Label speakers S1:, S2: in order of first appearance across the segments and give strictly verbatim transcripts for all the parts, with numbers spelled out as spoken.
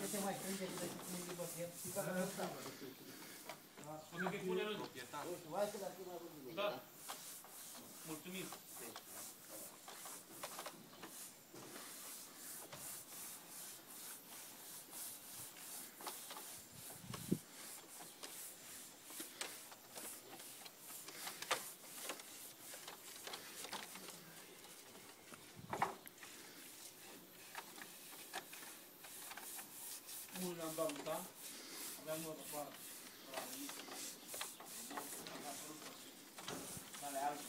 S1: se mai strânge de cine de pachet. Și ca să stau.
S2: Spune că-i pune rândul.
S1: Hai să la prima rândul.
S2: Da. Mulțumim. Mult ne-am dat mutat. Aveam notă afară. Ale albe.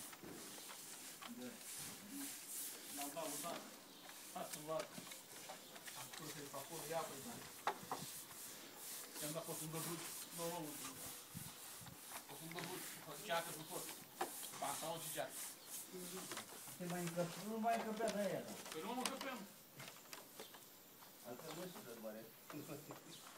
S2: Ne-am dat mutat. Hai să-mi vad. Am spus că-i pe acolo, ia pe bani. I-am dat fost un dăbuț. Nu, nu, nu. Fost un dăbuț. Ceacă pe tot. Pantalon și ceacă.
S1: Se mai încăpea, nu mai încăpea de aia.
S2: Păi nu mă încăpeam.
S1: Altfel nu știu de doare.